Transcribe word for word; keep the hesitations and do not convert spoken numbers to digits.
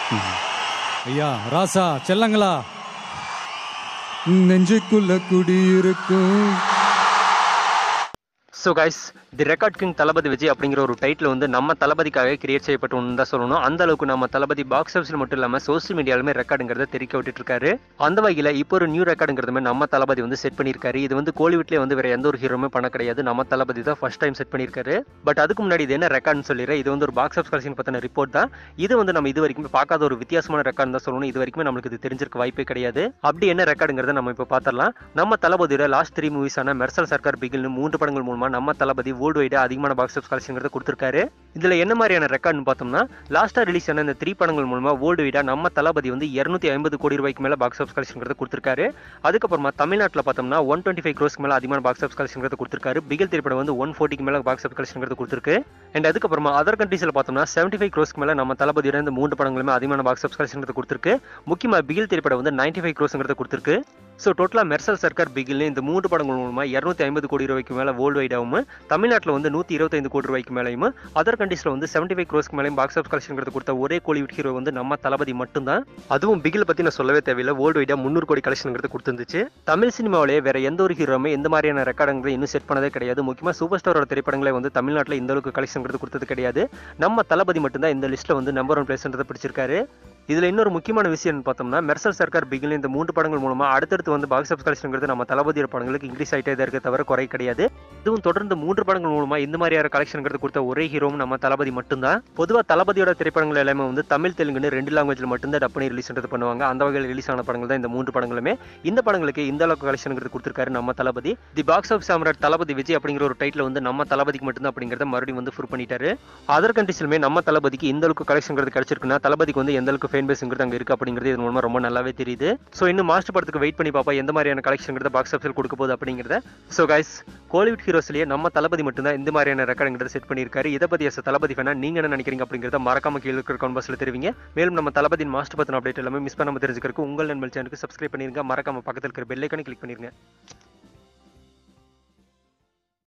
ஐயா ராசா செல்லங்களா நெஞ்சுக்குள்ள குடியிருக்கும். So guys, the record king Thalapathy Vijay அப்படிங்கிற ஒரு டைட்டில் வந்து நம்ம தளபதிக்காக கிரியேட் செய்யப்பட்ட ஒன்று தான் சொல்லணும். அந்த அளவுக்கு நம்ம தளபதி பாக்ஸ் ஆஃபீஸில் மட்டும் இல்லாமல் சோசியல் மீடியாலுமே ரெக்கார்டுங்கிறத தெரிவிக்க விட்டுட்டு இருக்காரு. அந்த வகையில் இப்போ ஒரு நியூ ரெக்கார்டுங்கிறதுமே நம்ம தளபதி வந்து செட் பண்ணியிருக்காரு. இது வந்து கோலிவுட்லேயே வந்து வேற எந்த ஒரு ஹீரோமே பண்ண கிடையாது. நம்ம தளபதி தான் ஃபர்ஸ்ட் டைம் செட் பண்ணியிருக்காரு. பட் அதுக்கு முன்னாடி இது என்ன ரெக்கார்டுன்னு சொல்லிடுறேன். இது வந்து ஒரு பாக்ஸ் ஆஃப் கலெக்ஷன் பற்றின ரிப்போர்ட் தான். இது வந்து நம்ம இது வரைக்கும் பார்க்காத ஒரு வித்தியாசமான ரெக்கார்டு தான் சொல்லணும். இது வரைக்கும் நம்மளுக்கு இது தெரிஞ்சிருக்க வாய்ப்பே கிடையாது. அப்படி என்ன ரெக்கார்டுங்கிறத நம்ம இப்போ பார்த்துடலாம். நம்ம தளபதியோட லாஸ்ட் த்ரீ மூவிஸான மெர்சல் சர்க்கார் பிகில்னு மூன்று படங்கள் மூலமா நம்ம தளபதி வேர்ல்டு வைடா அதிகமான பாக்ஸ் ஆஃபீஸ் கலெக்ஷன் கொடுத்திருக்காரு. இதுல என்ன மாதிரியான ரெக்கார்ட்னு பார்த்தோம்னா, லாஸ்டா ரிலீஸ் ஆன இந்த த்ரீ படங்கள் மூலமா வேர்ல்டு வைடா நம்ம தளபதி வந்து இருநூத்தி ஐம்பது கோடி ரூபாய்க்கு மேல பாக்ஸ் ஆஃபீஸ் கலெக்ஷன் கொடுத்திருக்காரு. அதுக்கப்புறமா தமிழ்நாட்டில் பார்த்தோம்னா ஒன் டுவெண்ட்டி ஃபைவ் க்ரோஸ்க்கு மேல அதிகமான பாக்ஸ் ஆஃபீஸ் கலெக்ஷன் கொடுத்திருக்காரு. பிகில் திரைப்படம் வந்து ஒன் ஃபோர்ட்டிக்கு மேல பாக்ஸ் ஆஃபீஸ் கலெக்ஷன் கொடுத்திருக்கு. அண்ட் அதுக்கப்புறமா அதர் கண்ட்ரீஸ்ல பார்த்தோம்னா செவன்டி ஃபைவ் க்ரோஸ்க்கு மேல நம்ம தளபதியோட இந்த மூன்று படங்களுமே அதிகமான பாக்ஸ் ஆஃபீஸ் கலெக்ஷன் கொடுத்திருக்கு. முக்கியமா பிகில் திரைப்படம் வந்து நைன்டி ஃபைவ் க்ரோஸ்ங்கிறத கொடுத்திருக்கு. ஸோ டோட்டலா மெர்சல் சர்க்கார் பிகில் இந்த மூன்று படங்கள் மூலமா இருநூத்தி ஐம்பது கோடி ரூபாய்க்கு மேல வேர்ல்டு வைடாவும், தமிழ்நாட்டில் வந்து நூத்தி இருபத்தைந்து கோடி ரூபாய்க்கு மேலையும், அதர் கண்ட்ரீஸ்ல வந்து செவன்டி ஃபைவ் க்ரோஸ்க்கு மேலையும் பாக்ஸ் ஆஃப் கலெக்ஷன் கொடுத்த ஒரே கோலிவுட் ஹீரோ வந்து நம்ம தளபதி மட்டும்தான். அதுவும் பிகில் பத்தி நான் சொல்லவே தேவையில்லை. வேர்ல்டு வைடா முன்னூறு கோடி கலெக்ஷன் கொடுத்துருந்துச்சு. தமிழ் சினிமாவிலேயே வேற எந்த ஒரு ஹீரோமே இந்த மாதிரியான ரெக்கார்டுங்களை இன்னும் செட் பண்ணதே கிடையாது. முக்கியமா சூப்பர் ஸ்டாரோட திரைப்படங்களை வந்து தமிழ்நாட்டில் இந்த அளவுக்கு கலெக்ஷன் கொடுத்தது கிடையாது. நம்ம தளபதி மட்டும்தான் இந்த லிஸ்ட்ல வந்து நம்பர் ஒன் பிளேஸ்ன்றதை பிடிச்சிருக்காரு. இதுல இன்னொரு முக்கியமான விஷயம் பார்த்தோம்னா, மெர்சல் சர்க்கார் பிகில் இந்த மூன்று படங்கள் மூலமா அடுத்தடுத்து வந்து பாக்ஸ் ஆஃபீஸ் கலெக்ஷன் நம்ம தளபதியோட படங்களுக்கு இன்க்ரீஸ் ஆகிட்டே தான் இருக்க தவிர குறை கிடையாது. இதுவும் தொடர்ந்து மூன்று படங்கள் மூலமா இந்த மாதிரியான கலெக்ஷன் கொடுத்த ஒரே ஹீரோவும் நம்ம தளபதி மட்டும்தான். பொதுவாக தளபதியோட திரைப்படங்கள் எல்லாமே வந்து தமிழ் தெலுங்குன்னு ரெண்டு லாங்குவேஜ்ல மட்டும்தான் டப் பண்ணி ரிலீஸ் பண்ணுவாங்க. அந்த வகையில் ரிலீஸ் ஆன படங்கள் தான் இந்த மூன்று படங்களுமே. இந்த படங்களுக்கு இந்த அளவுக்கு கலெக்ஷன் கொடுத்திருக்காரு நம்ம Thalapathy. The box off Samrat Thalapathy Vijay அப்படிங்கிற ஒரு டைட்டில் வந்து நம்ம தளபதிக்கு மட்டும்தான் அப்படிங்கிறத மறுபடியும் வந்து ப்ரூவ் பண்ணிட்டாரு. அதர் கண்ட்ரீஸ்லுமே நம்ம தளபதிக்கு இந்த அளவுக்கு கலெக்ஷன் கிடைச்சிருக்குன்னா தளபதிக்கு வந்து எந்த அளவுக்கு ஃபேன் பேஸ்ங்கிறது அங்க இருக்கு அப்படிங்கிறது இது மூலமா ரொம்ப நல்லாவே தெரியுது. சோ இன்னும் மாஸ்டர் படத்துக்கு வெயிட் பண்ணி பாப்பா எந்த மாதிரியான கலெக்ஷன் பாக்ஸ் ஆஃபீஸில் கொடுக்க போகுது அப்படிங்கிறத. சோ கைஸ், கோலிவுட் ஹீரோஸ்லயே நம்ம தளபதி மட்டும்தான் இந்த மாதிரியான ரெக்கார்டுங்கிறத செட் பண்ணியிருக்காரு. இதை பத்தி எஸ் தளபதி ஃபேனா நீங்க என்ன நினைக்கிறீங்க அப்படிங்கிறத மறக்காம கீழே இருக்கிற கமெண்ட் பாக்ஸ்ல தெரிவிங்க. மேலும் நம்ம தளபதியின் மாஸ்டர் பத்தின அப்டேட் எல்லாமே மிஸ் பண்ணாம தெரிஞ்சுக்கிறதுக்கு உங்கள் நண்பர் சேனலுக்கு சப்ஸ்கிரைப் பண்ணிருங்க. மறக்காம பக்கத்தில் இருக்கிற பெல் ஐகானை கிளிக் பண்ணிருங்க.